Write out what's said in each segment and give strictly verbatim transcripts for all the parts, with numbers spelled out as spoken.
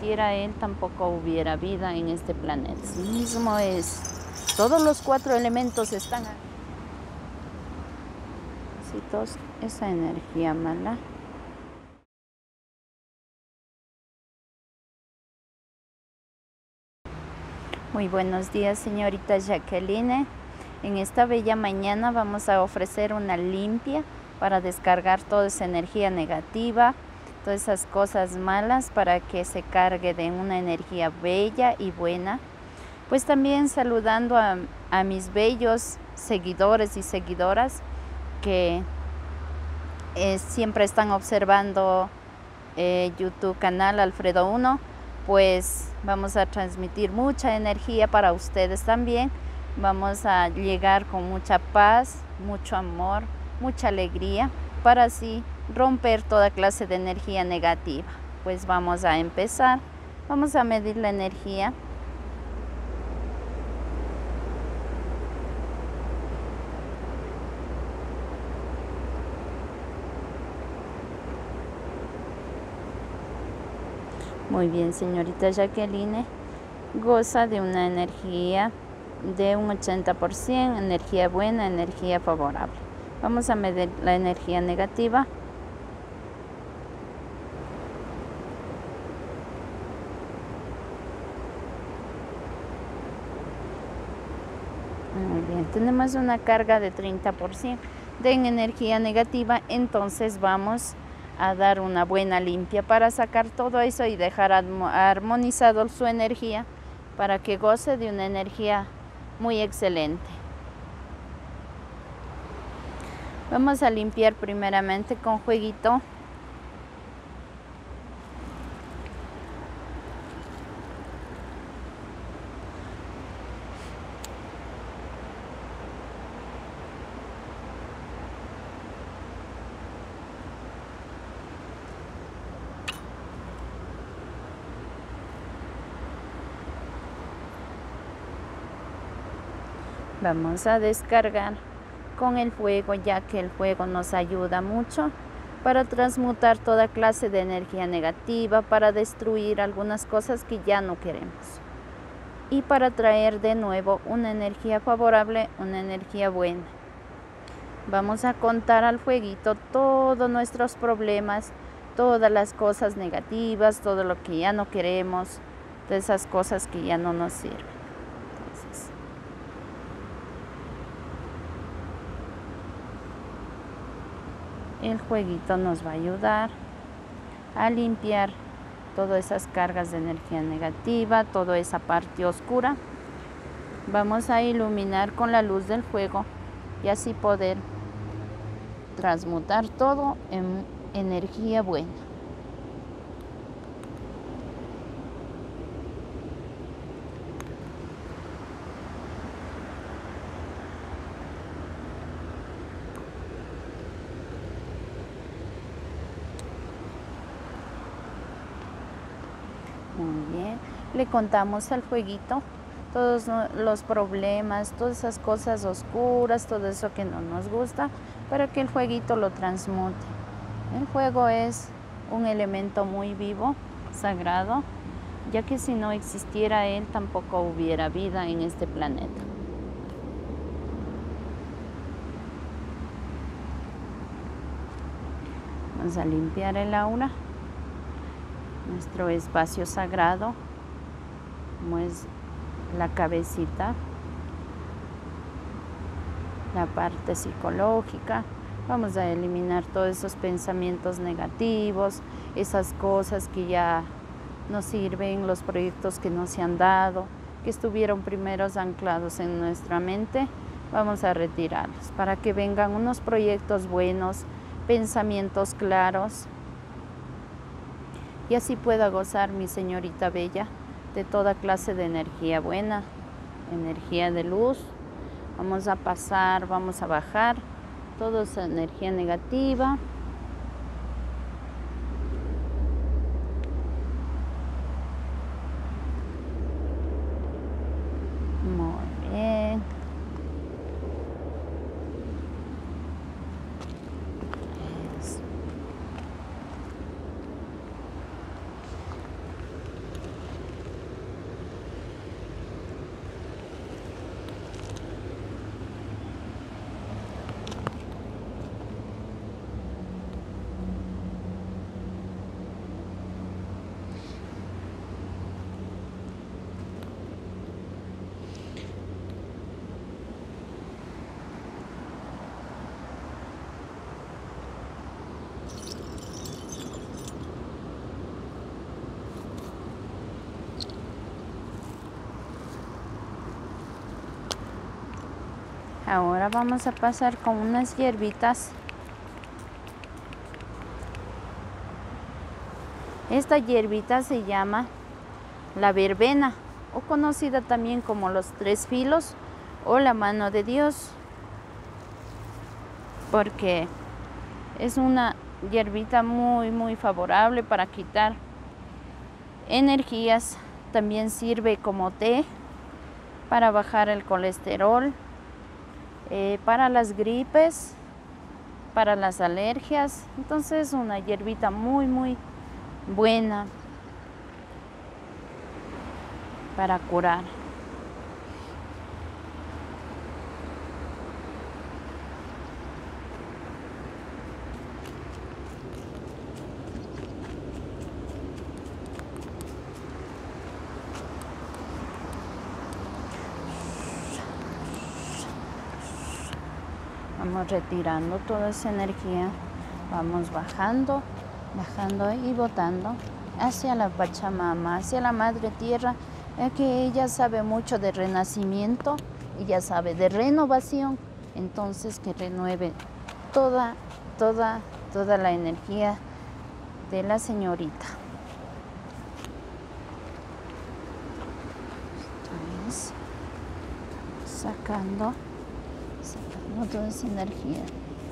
existiera Él, tampoco hubiera vida en este planeta. Así mismo es. Todos los cuatro elementos están aquí. Todos, esa energía mala. Muy buenos días, señorita Jacqueline. En esta bella mañana vamos a ofrecer una limpia para descargar toda esa energía negativa, todas esas cosas malas, para que se cargue de una energía bella y buena. Pues también saludando a, a mis bellos seguidores y seguidoras que eh, siempre están observando eh, YouTube canal Alfredo uno. Pues vamos a transmitir mucha energía para ustedes también. Vamos a llegar con mucha paz, mucho amor, mucha alegría, para así romper toda clase de energía negativa. Pues vamos a empezar. Vamos a medir la energía. Muy bien, señorita Jacqueline, goza de una energía de un ochenta por ciento, energía buena, energía favorable. Vamos a medir la energía negativa. Muy bien, tenemos una carga de treinta por ciento de energía negativa, entonces vamos a dar una buena limpia para sacar todo eso y dejar armonizado su energía para que goce de una energía muy excelente. Vamos a limpiar primeramente con jueguito. Vamos a descargar con el fuego, ya que el fuego nos ayuda mucho para transmutar toda clase de energía negativa, para destruir algunas cosas que ya no queremos y para traer de nuevo una energía favorable, una energía buena. Vamos a contar al fueguito todos nuestros problemas, todas las cosas negativas, todo lo que ya no queremos, todas esas cosas que ya no nos sirven. Entonces, el jueguito nos va a ayudar a limpiar todas esas cargas de energía negativa, toda esa parte oscura. Vamos a iluminar con la luz del fuego y así poder transmutar todo en energía buena. Muy bien, le contamos al fueguito todos los problemas, todas esas cosas oscuras, todo eso que no nos gusta, para que el fueguito lo transmute. El fuego es un elemento muy vivo, sagrado, ya que si no existiera él, tampoco hubiera vida en este planeta. Vamos a limpiar el aura, nuestro espacio sagrado, como es la cabecita, la parte psicológica. Vamos a eliminar todos esos pensamientos negativos, esas cosas que ya no sirven, los proyectos que no se han dado, que estuvieron primeros anclados en nuestra mente. Vamos a retirarlos para que vengan unos proyectos buenos, pensamientos claros, y así pueda gozar mi señorita bella de toda clase de energía buena, energía de luz. Vamos a pasar, vamos a bajar toda esa energía negativa. Muy bien. Eso. Ahora vamos a pasar con unas hierbitas. Esta hierbita se llama la verbena, o conocida también como los tres filos o la mano de Dios, porque es una hierbita muy muy favorable para quitar energías. También sirve como té para bajar el colesterol, eh, para las gripes, para las alergias. Entonces es una hierbita muy muy buena para curar. Vamos retirando toda esa energía, vamos bajando, bajando y botando hacia la Pachamama, hacia la Madre Tierra, ya que ella sabe mucho de renacimiento, ella sabe de renovación, entonces que renueve toda, toda, toda la energía de la señorita. Entonces, sacando, sacando toda esa energía.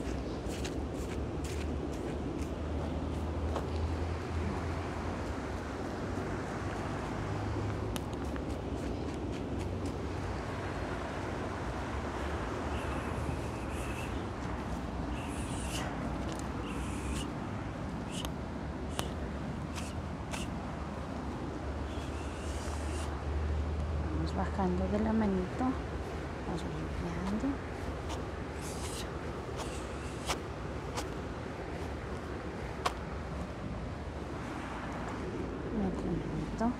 Bajando de la manito, vamos limpiando. Otro manito.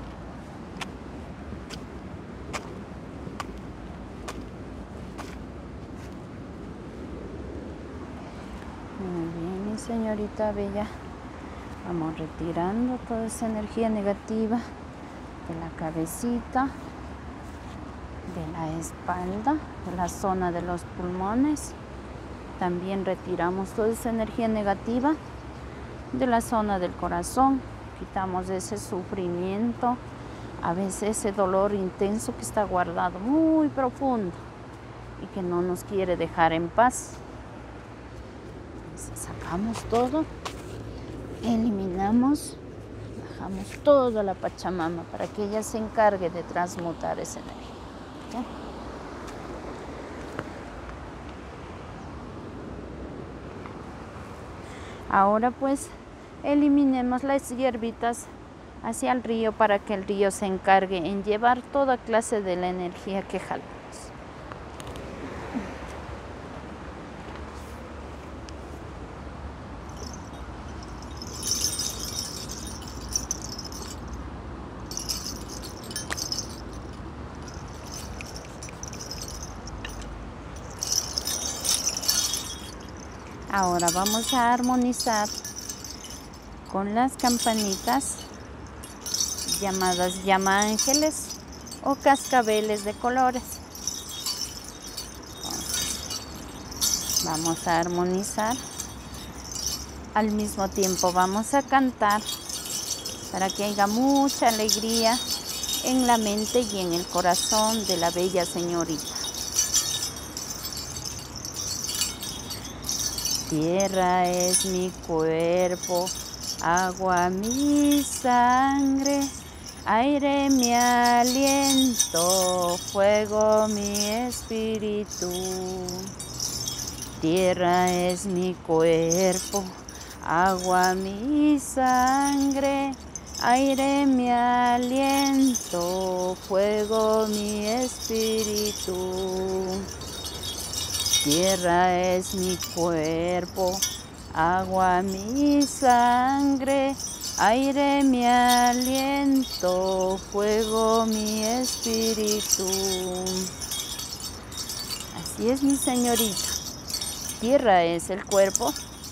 Muy bien, mi señorita bella. Vamos retirando toda esa energía negativa de la cabecita, de la espalda, de la zona de los pulmones. También retiramos toda esa energía negativa de la zona del corazón. Quitamos ese sufrimiento, a veces ese dolor intenso que está guardado muy profundo y que no nos quiere dejar en paz. Entonces, sacamos todo, eliminamos, bajamos toda la Pachamama para que ella se encargue de transmutar esa energía. Ahora pues eliminemos las hierbitas hacia el río para que el río se encargue en llevar toda clase de la energía que jalamos. Ahora vamos a armonizar con las campanitas llamadas llama ángeles o cascabeles de colores. Entonces, vamos a armonizar. Al mismo tiempo vamos a cantar para que haya mucha alegría en la mente y en el corazón de la bella señorita. Tierra es mi cuerpo, agua mi sangre, aire mi aliento, fuego mi espíritu. Tierra es mi cuerpo, agua mi sangre, aire mi aliento, fuego mi espíritu. Tierra es mi cuerpo, agua mi sangre, aire mi aliento, fuego mi espíritu. Así es, mi señorita. Tierra es el cuerpo,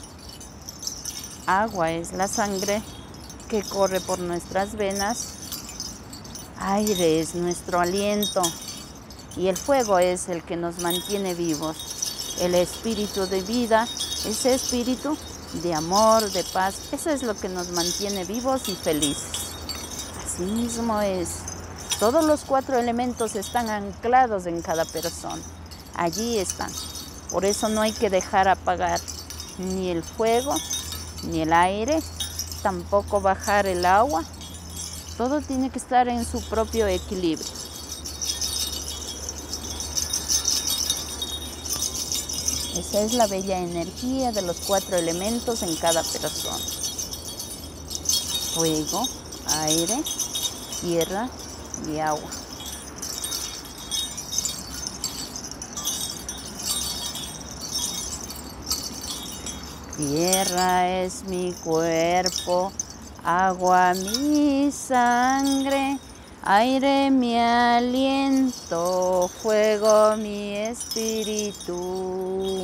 agua es la sangre que corre por nuestras venas, aire es nuestro aliento y el fuego es el que nos mantiene vivos. El espíritu de vida, ese espíritu de amor, de paz, eso es lo que nos mantiene vivos y felices. Así mismo es. Todos los cuatro elementos están anclados en cada persona. Allí están. Por eso no hay que dejar apagar ni el fuego, ni el aire, tampoco bajar el agua. Todo tiene que estar en su propio equilibrio. Esa es la bella energía de los cuatro elementos en cada persona. Fuego, aire, tierra y agua. Tierra es mi cuerpo, agua mi sangre, aire mi aliento, fuego mi espíritu.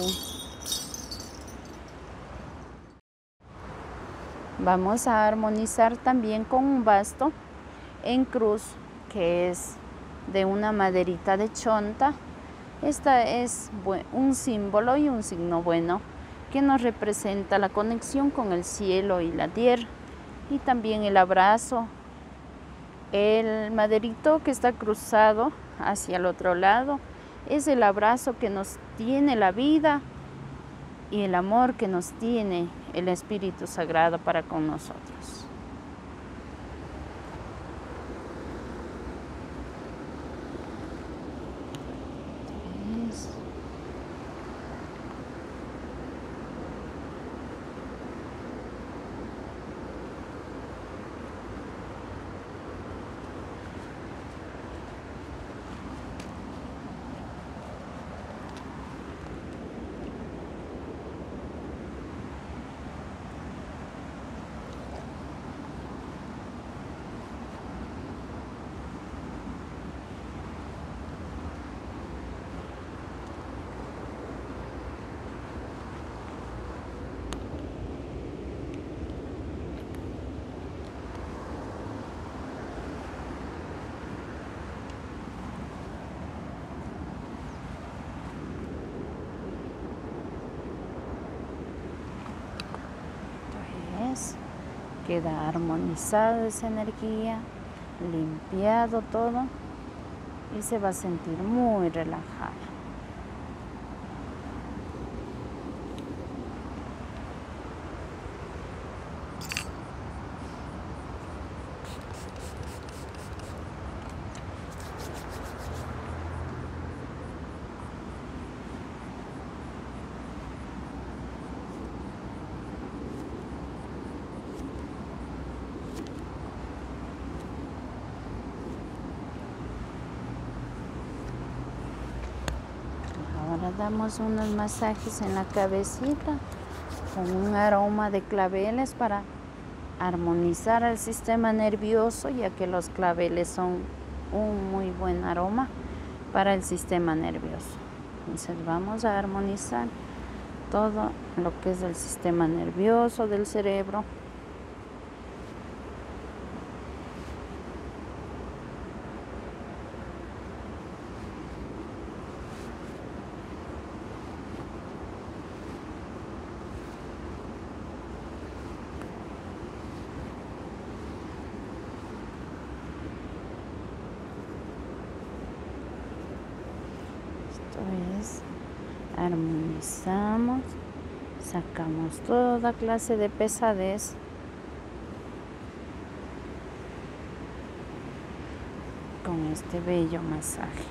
Vamos a armonizar también con un basto en cruz, que es de una maderita de chonta. Esta es un símbolo y un signo bueno que nos representa la conexión con el cielo y la tierra, y también el abrazo. El maderito que está cruzado hacia el otro lado es el abrazo que nos tiene la vida y el amor que nos tiene el Espíritu Sagrado para con nosotros. Queda armonizada esa energía, limpiado todo y se va a sentir muy relajada. Ahora damos unos masajes en la cabecita con un aroma de claveles para armonizar el sistema nervioso, ya que los claveles son un muy buen aroma para el sistema nervioso. Entonces vamos a armonizar todo lo que es el sistema nervioso del cerebro. Es, armonizamos, sacamos toda clase de pesadez con este bello masaje.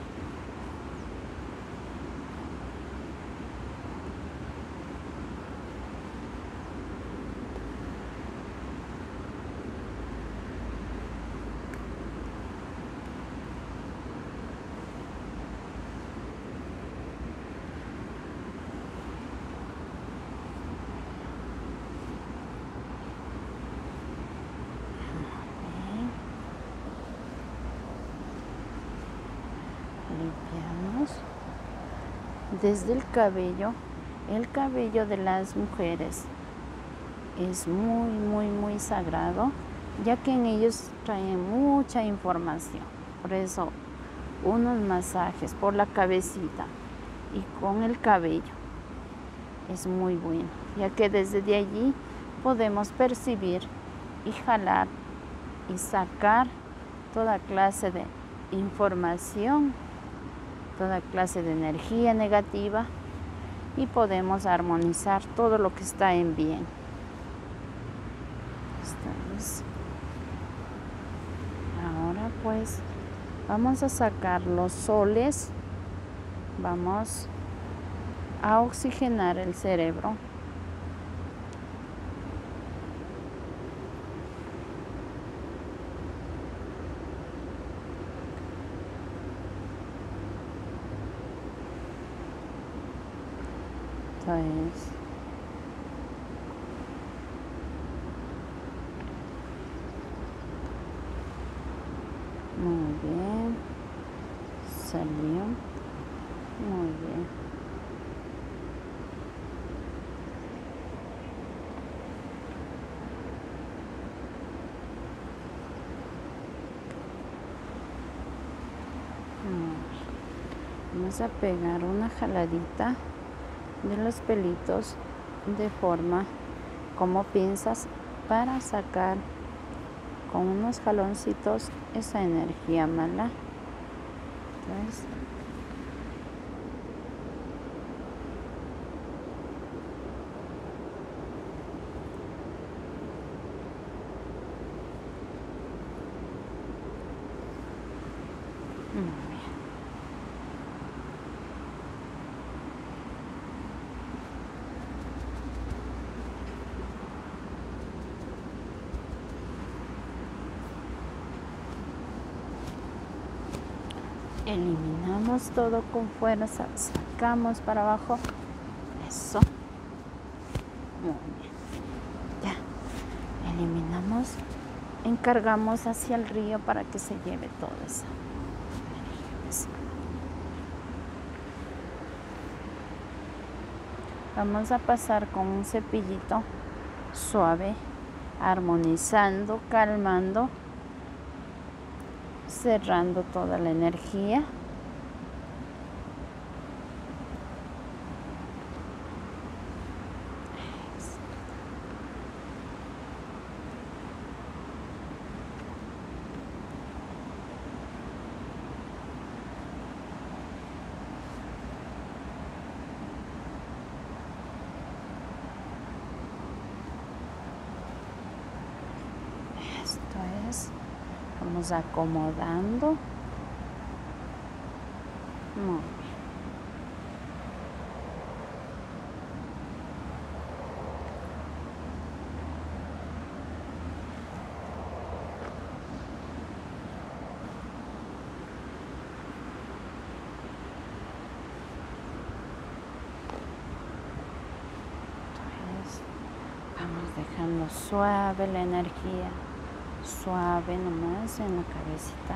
Limpiamos desde el cabello. El cabello de las mujeres es muy, muy, muy sagrado, ya que en ellos traen mucha información. Por eso unos masajes por la cabecita y con el cabello. Es muy bueno, ya que desde de allí podemos percibir y jalar y sacar toda clase de información, toda clase de energía negativa, y podemos armonizar todo lo que está en bien. Esto es. Ahora pues vamos a sacar los soles, vamos a oxigenar el cerebro. Es. Muy bien, salió muy bien. Vamos a pegar una jaladita de los pelitos de forma como pinzas para sacar con unos jaloncitos esa energía mala. Entonces, muy bien. Eliminamos todo con fuerza, sacamos para abajo, eso, muy bien, ya, eliminamos, encargamos hacia el río para que se lleve toda esa energía. Vamos a pasar con un cepillito suave, armonizando, calmando, cerrando toda la energía. Esto es. Vamos acomodando. Muy bien. Entonces, vamos dejando suave la energía. Suave nomás en la cabecita.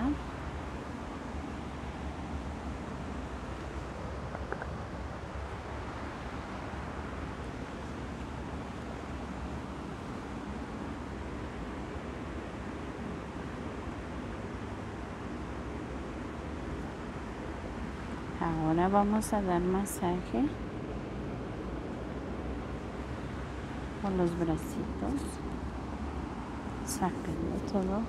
Ahora vamos a dar masaje con los bracitos. Sáquenlo todo.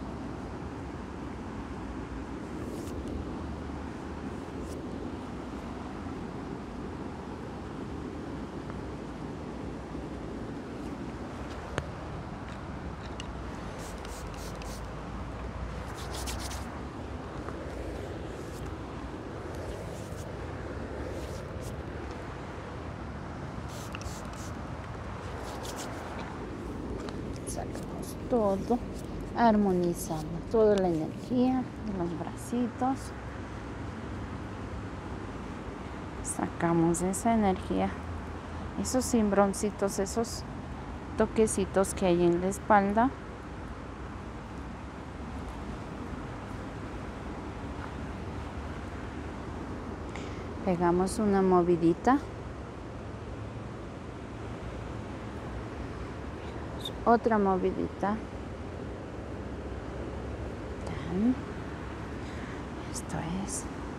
Sacamos todo, armonizamos toda la energía de los bracitos. Sacamos esa energía, esos cimbroncitos, esos toquecitos que hay en la espalda. Pegamos una movidita. Otra movidita. Esto es.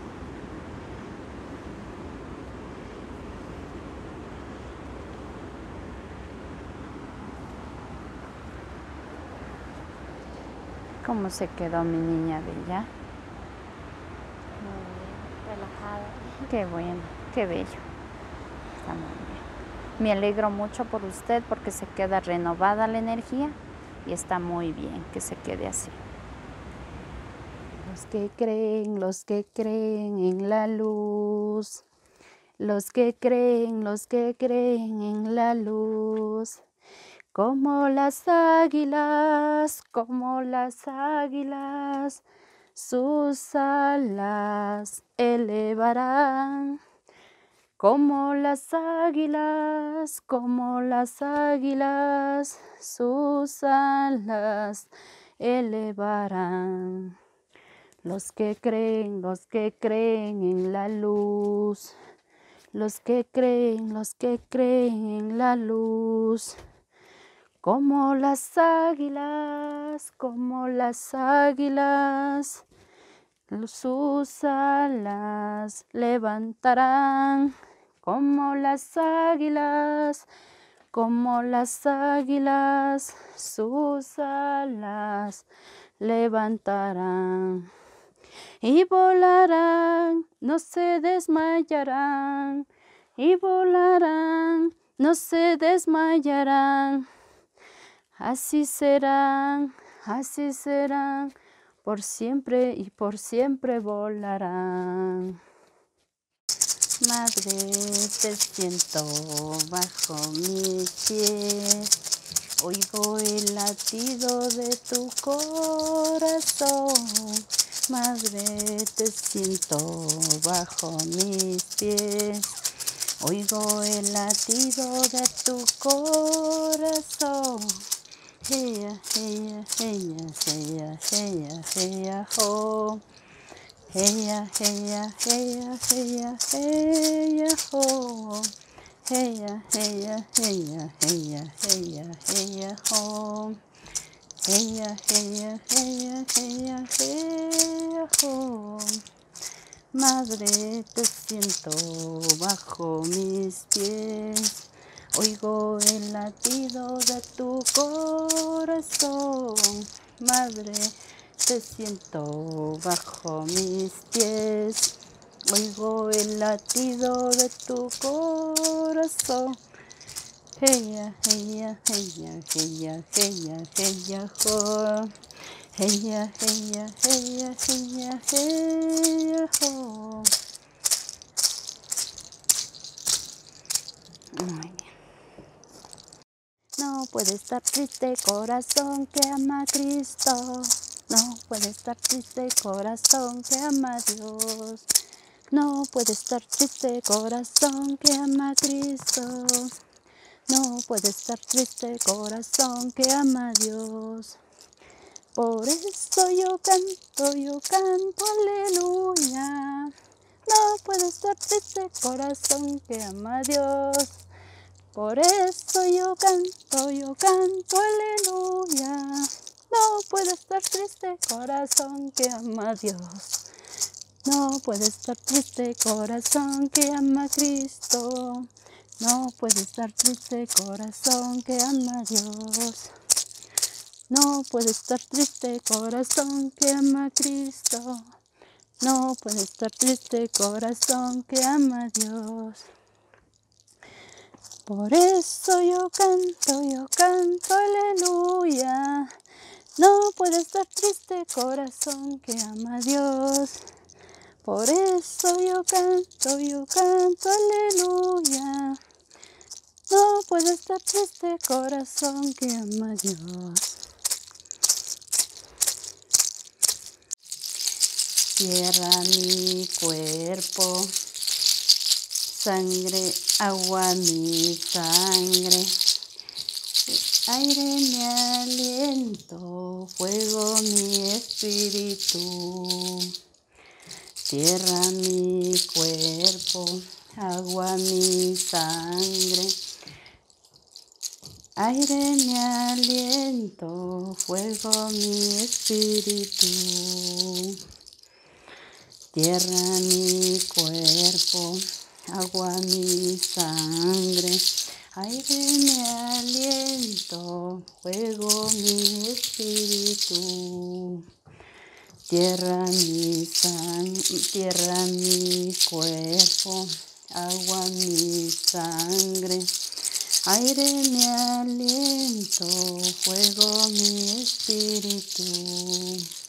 ¿Cómo se quedó mi niña bella? Muy bien, relajada. Qué bueno, qué bello. Está muy bien. Me alegro mucho por usted porque se queda renovada la energía y está muy bien que se quede así. Los que creen, los que creen en la luz. Los que creen, los que creen en la luz. Como las águilas, como las águilas, sus alas elevarán. Como las águilas, como las águilas, sus alas elevarán. Los que creen, los que creen en la luz. Los que creen, los que creen en la luz. Como las águilas, como las águilas, sus alas levantarán. Como las águilas, como las águilas, sus alas levantarán. Y volarán, no se desmayarán. Y volarán, no se desmayarán. Así serán, así serán, por siempre y por siempre volarán. Madre, te siento bajo mis pies, oigo el latido de tu corazón. Madre, te siento bajo mis pies, oigo el latido de tu corazón. Heya, heya, heya, heya, heya, heya, ho. Heya, heya, heya, heya, heya, ho. Heya, heya, heya, heya, heya, heya, ho. Heya, heya, heya, heya, heya, ho. Madre, te siento bajo mis pies, oigo el latido de tu corazón. Madre, te siento bajo mis pies, oigo el latido de tu corazón. Heya, heya, heya, heya, heya, heya, ho. Heya, heya, heya, heya, heya, ho. Muy bien. No puede estar triste corazón que ama a Cristo. No puede estar triste corazón que ama a Dios. No puede estar triste corazón que ama a Cristo. No puede estar triste corazón que ama a Dios. Por eso yo canto, yo canto, aleluya. No puede estar triste corazón que ama a Dios. Por eso yo canto, yo canto, aleluya. No puede estar triste corazón que ama a Dios. No puede estar triste corazón que ama a Cristo. No puede estar triste corazón que ama a Dios. No puede estar triste corazón que ama a Cristo. No puede estar triste corazón que ama a Dios. Por eso yo canto, yo canto, aleluya. No puede estar triste corazón que ama a Dios. Por eso yo canto, yo canto, aleluya. No puede estar triste corazón que ama a Dios. Tierra mi cuerpo, sangre, agua mi sangre, aire mi aliento, fuego mi espíritu. Tierra mi cuerpo, agua mi sangre, aire mi aliento, fuego mi espíritu. Tierra mi cuerpo, agua mi sangre, aire mi aliento, fuego mi espíritu. Tierra mi sang, tierra mi cuerpo, agua mi sangre, aire mi aliento, fuego mi espíritu.